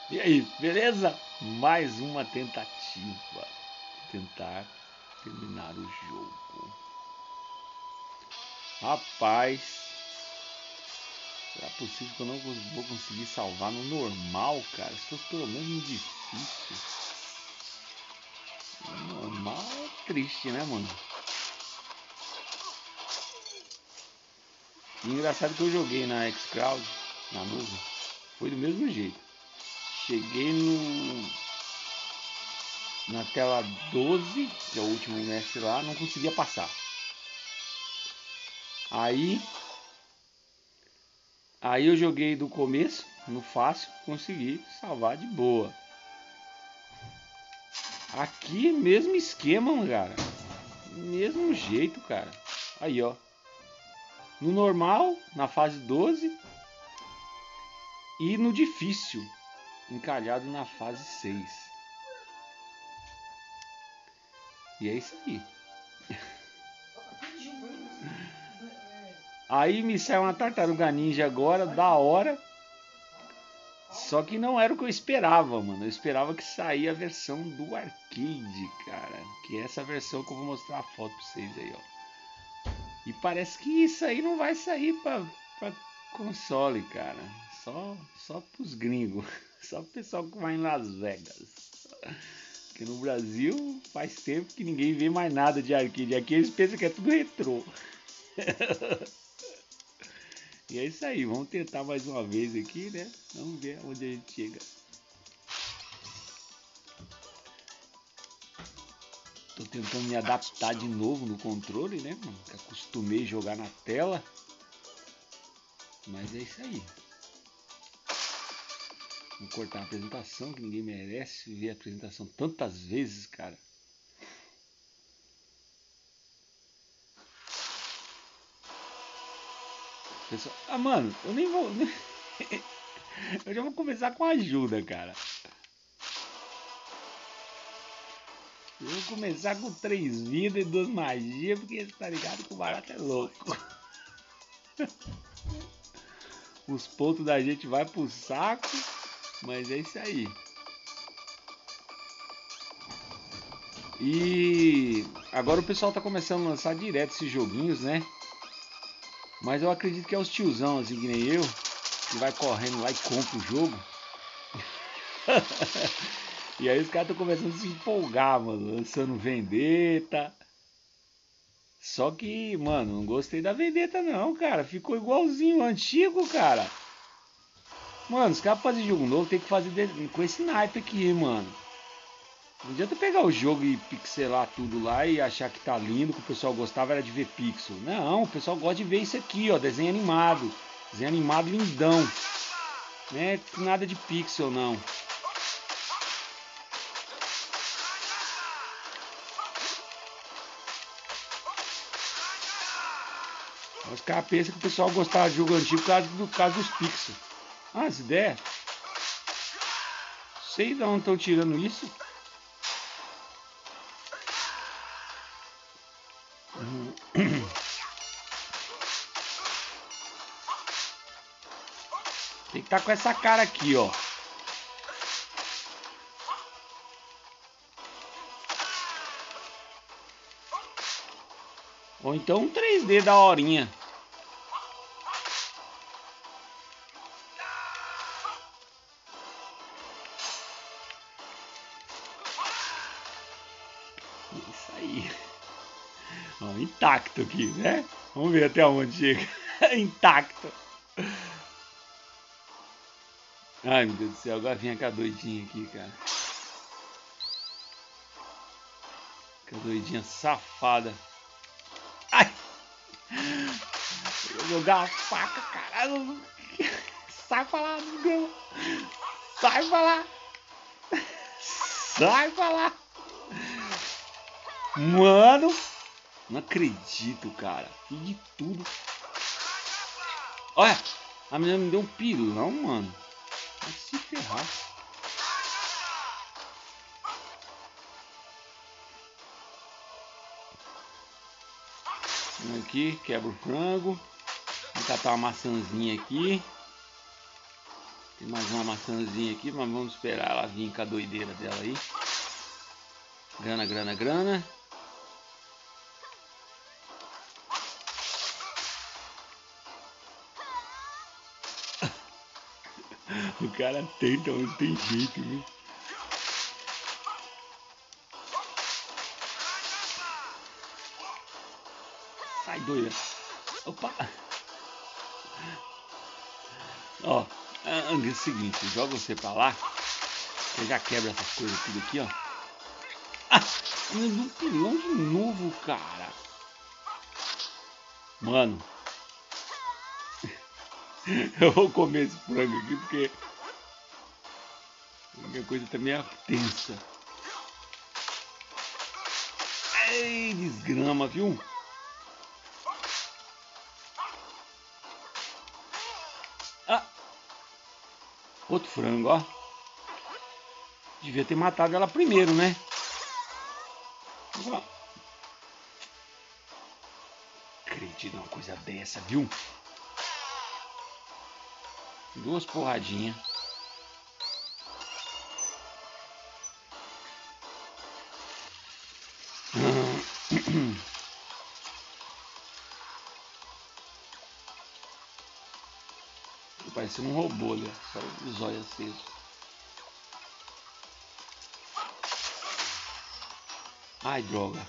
E aí, beleza? Mais uma tentativa de tentar terminar o jogo. Rapaz, será possível que eu não vou conseguir salvar no normal, cara? Se fosse pelo menos no difícil. No normal é triste, né, mano? E engraçado que eu joguei na Xcloud, na nuvem, foi do mesmo jeito. Cheguei na tela 12, que é o último mestre lá, não conseguia passar. Aí eu joguei do começo, no fácil, consegui salvar de boa. Aqui, mesmo esquema, cara. Mesmo jeito, cara. Aí, ó. No normal, na fase 12. E no difícil, encalhado na fase 6. E é isso aí. Aí me saiu uma tartaruga ninja agora, da hora. Só que não era o que eu esperava, mano. Eu esperava que saía a versão do arcade, cara. Que é essa versão que eu vou mostrar a foto pra vocês aí, ó. E parece que isso aí não vai sair pra console, cara. Só pros gringos. Só pro pessoal que vai em Las Vegas. Porque no Brasil faz tempo que ninguém vê mais nada de arcade. Aqui eles pensam que é tudo retrô. E é isso aí, vamos tentar mais uma vez aqui, né? Vamos ver onde a gente chega. Tô tentando me adaptar de novo no controle, né, mano? Que acostumei a jogar na tela. Mas é isso aí. Vou cortar a apresentação, que ninguém merece ver a apresentação tantas vezes, cara. Pessoal, mano, eu nem vou. Eu já vou começar com ajuda, cara. Eu vou começar com 3 vidas e 2 magias, porque tá ligado que o barato é louco. Os pontos da gente vai pro saco, mas é isso aí. E agora o pessoal tá começando a lançar direto esses joguinhos, né? Mas eu acredito que é os tiozão, assim que nem eu, que vai correndo lá e compra o jogo. E aí os caras estão começando a se empolgar, mano, lançando Vendetta. Só que, mano, não gostei da Vendetta não, cara. Ficou igualzinho o antigo, cara. Mano, os caras fazem jogo novo, tem que fazer com esse naipe aqui, mano. Não adianta pegar o jogo e pixelar tudo lá e achar que tá lindo, que o pessoal gostava era de ver pixel. Não, o pessoal gosta de ver isso aqui, ó, desenho animado. Desenho animado lindão. Não é nada de pixel, não. Os caras pensam que o pessoal gostava de jogo antigo por causa dos pixels. Ah, as ideias. Sei de onde estão tirando isso. Tem que estar com essa cara aqui, ó. Ou então um 3D da horinha. Isso aí. Ó, intacto aqui, né? Vamos ver até onde chega. Intacto. Ai, meu Deus do céu. Agora vem aquela doidinha aqui, cara. Aquela doidinha safada. Ai! Vou jogar a faca, caralho. Sai pra lá, desgrama. Sai pra lá. Sai pra lá. Mano. Não acredito, cara. Fiz de tudo. Olha. A menina me deu um pilão, mano. Vai se ferrar. Aqui, quebra o frango. Vou catar uma maçãzinha aqui. Tem mais uma maçãzinha aqui, mas vamos esperar ela vir com a doideira dela aí. Grana, grana, grana. O cara tenta, mas não tem jeito, viu? Sai, doida. Opa! Ó, é o seguinte, joga você pra lá. Você já quebra essas coisas tudo aqui, ó. Ah! Meu Deus, pilão de novo, cara. Mano. Eu vou comer esse frango aqui porque a minha coisa também é tensa. Ei, desgrama, viu? Ah! Outro frango, ó. Devia ter matado ela primeiro, né? Acredito numa coisa dessa, viu? Duas porradinhas. Tô parecendo um robô ali, só os olhos acesos. Ai, droga.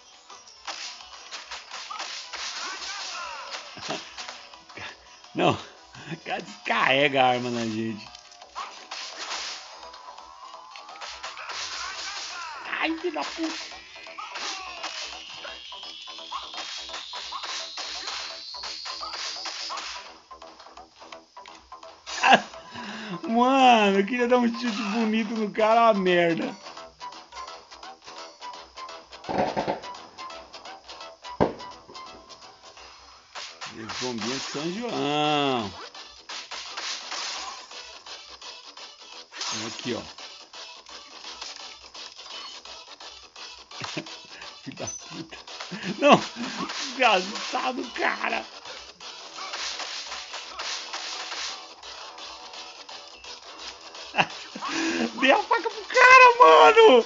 Não, o cara descarrega a arma na gente. Ai, filho da puta. Mano, eu queria dar um chute bonito no cara, uma merda. Bombinha de São João. Aqui, ó. Filho da puta. Não, desgraçado, cara. Dei a faca pro cara, mano.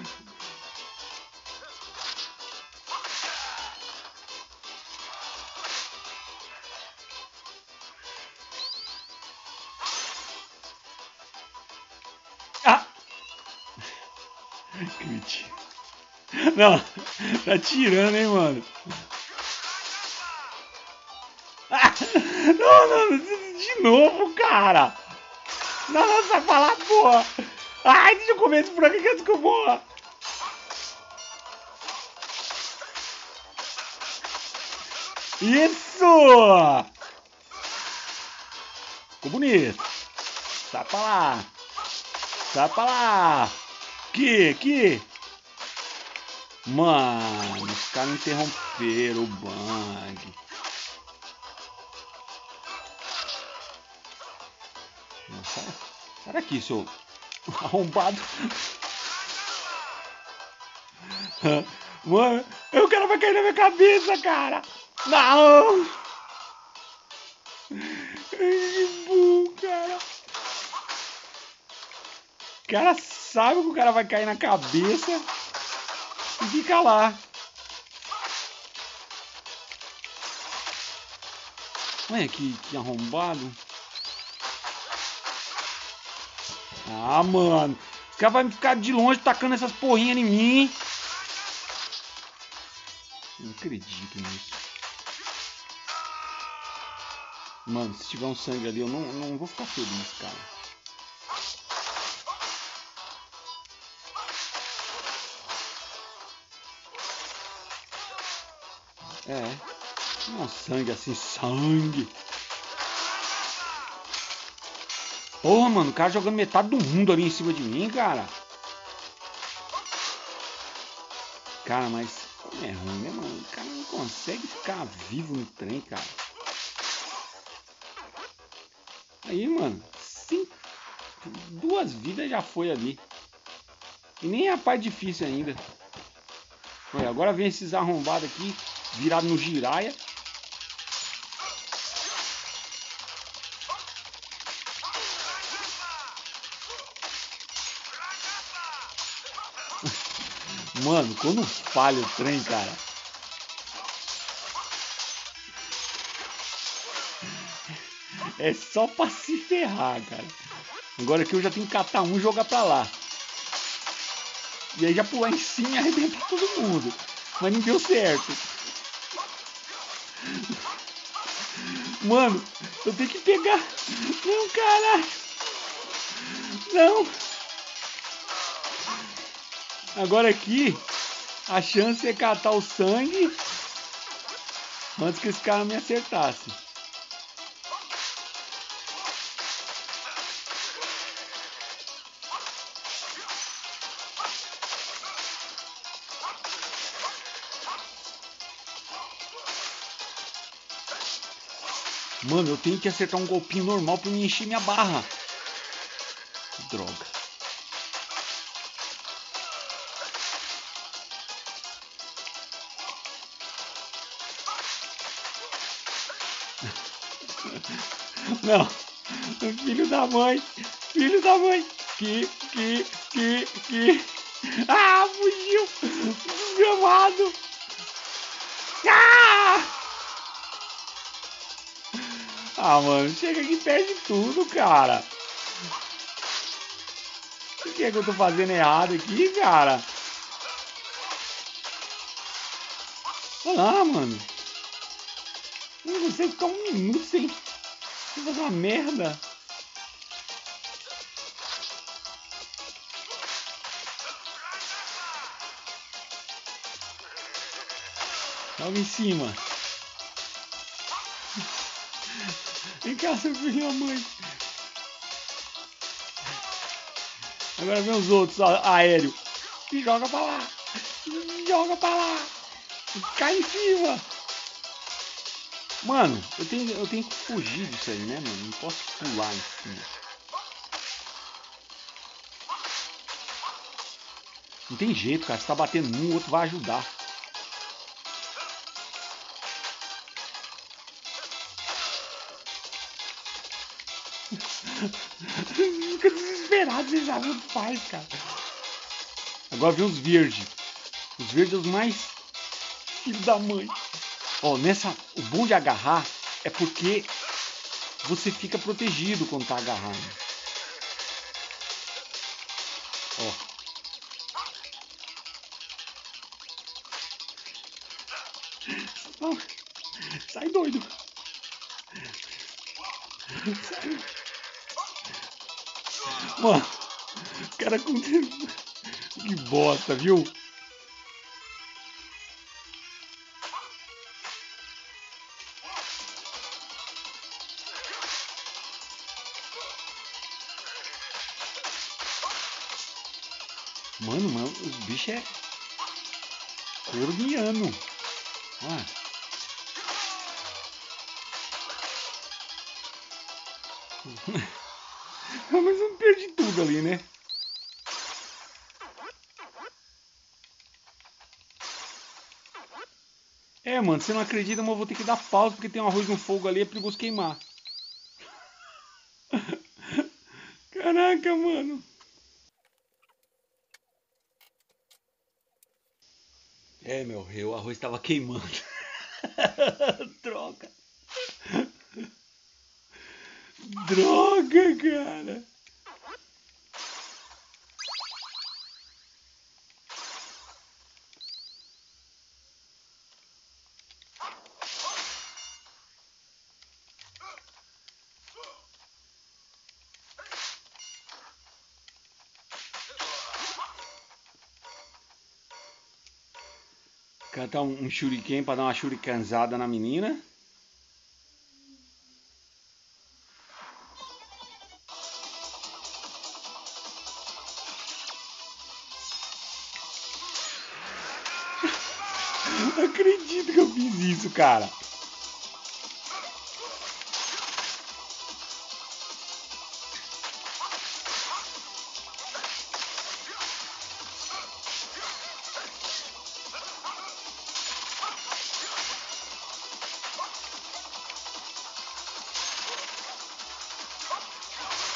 Ah! Crit. Não, tá tirando, hein, mano. Ah! Não, de novo, cara. Não, sai pra lá, porra. Ai, deixa eu comer esse frango aqui antes que eu morra. Isso! Ficou bonito. Sai pra lá. Sai pra lá. Aqui. Mano, os caras interromperam o bang. Sai daqui, seu arrombado. Mano, o cara vai cair na minha cabeça, cara. Não! Que burro, cara. O cara sabe que o cara vai cair na cabeça e fica lá. Olha que arrombado. Ah, mano. Os caras vão ficar de longe tacando essas porrinhas em mim. Não acredito nisso. Mano, se tiver um sangue ali, eu não vou ficar feliz, cara. É. Não, sangue assim, sangue. Porra, mano, o cara jogando metade do mundo ali em cima de mim, cara. Cara, mas como é ruim, né, mano? O cara não consegue ficar vivo no trem, cara. Aí, mano, 2 vidas já foi ali. E nem é a parte difícil ainda. Olha, agora vem esses arrombados aqui, virado no giraia. Mano, quando falha o trem, cara. É só pra se ferrar, cara. Agora aqui eu já tenho que catar um e jogar pra lá. E aí já pular em cima e arrebentar todo mundo. Mas não deu certo. Mano, eu tenho que pegar. Não, caralho. Não. Agora aqui, a chance é catar o sangue antes que esse cara me acertasse. Mano, eu tenho que acertar um golpinho normal pra me encher minha barra. Droga. Não. Filho da mãe. Filho da mãe. Que. Ah, fugiu. Desgramado. Ah! Ah, mano, chega aqui e perde tudo, cara. O que é que eu tô fazendo errado aqui, cara? Olha lá, mano. Eu não consigo ficar um minuto sem fazer uma merda. Logo em cima. Vem cá, seu filho da mãe. Agora vem os outros aéreo. E joga pra lá. Joga pra lá. Cai em cima. Mano, eu tenho que fugir disso aí, né, mano? Não posso pular em cima. Não tem jeito, cara. Se tá batendo num, o outro vai ajudar. Fica desesperado, você sabe o que faz, cara. Agora vem os verdes. Os verdes são os mais filho da mãe. Ó, o bom de agarrar é porque você fica protegido quando tá agarrando. Ó. Oh, sai doido. Sai. Mano, o cara com... Que bosta, viu? Mano, os bichos é corniano. Ah. Mas eu perdi tudo ali, né? É, mano, você não acredita, mas eu vou ter que dar pausa porque tem um arroz no fogo ali, é perigoso queimar. Caraca, mano. É, o arroz tava queimando. Droga. Droga, cara. Cantar um shuriken pra dar uma shurikanzada na menina. Não acredito que eu fiz isso, cara.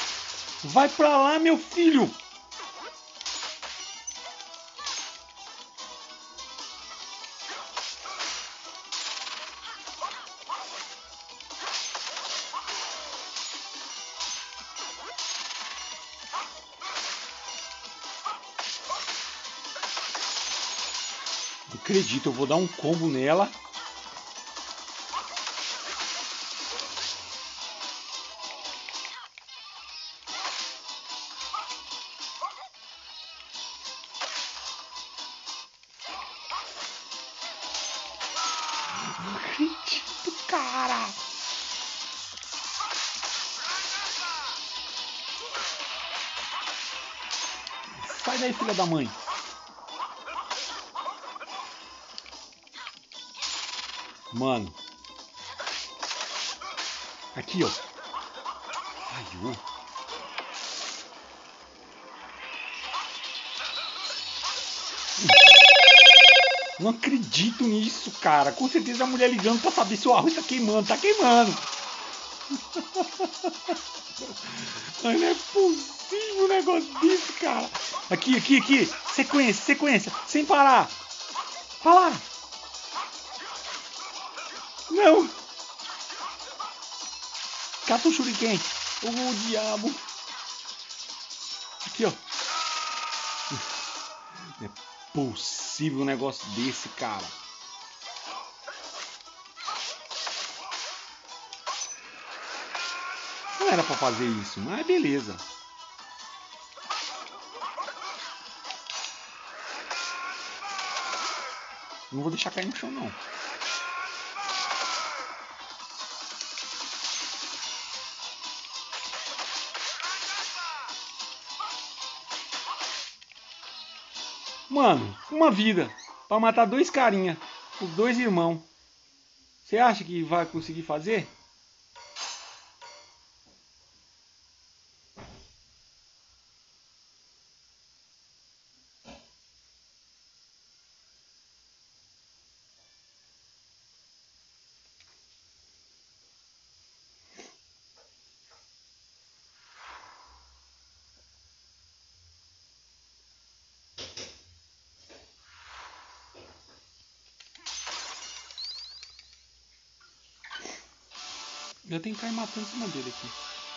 Vai pra lá, meu filho! acredito, eu vou dar um combo nela. Não acredito, cara. Sai daí, filha da mãe. Mano. Aqui, ó. Falhou. Não acredito nisso, cara. Com certeza a mulher ligando pra saber se o arroz tá queimando. Tá queimando. Não é possível um negócio desse, cara. Aqui, aqui, aqui. Sequência, sequência. Sem parar. Para. Não. Cata o shuriken. Oh, diabo. Aqui, ó. Não é possível um negócio desse, cara. Não era pra fazer isso, mas beleza. Não vou deixar cair no chão, não. Mano, uma vida pra matar dois carinha, os dois irmãos. Você acha que vai conseguir fazer? Já tem que cair matando em cima dele aqui.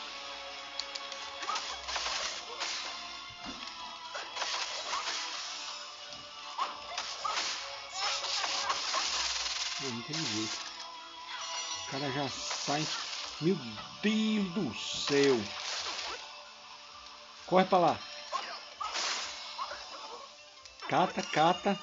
Não tem jeito. O cara já sai. Meu Deus do céu. Corre pra lá. Cata, cata.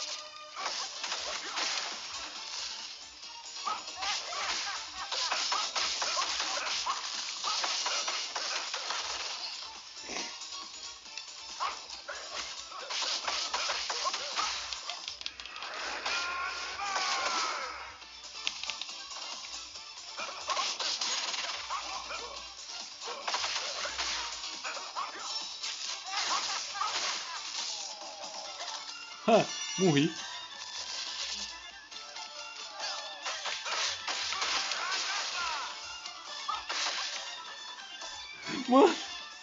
Morri. Mano.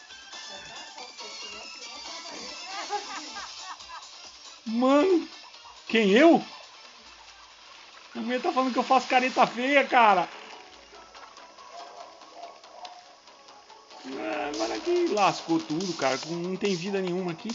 Mano. Quem, eu? A mulher tá falando que eu faço careta feia, cara. Agora aqui lascou tudo, cara. Não tem vida nenhuma aqui.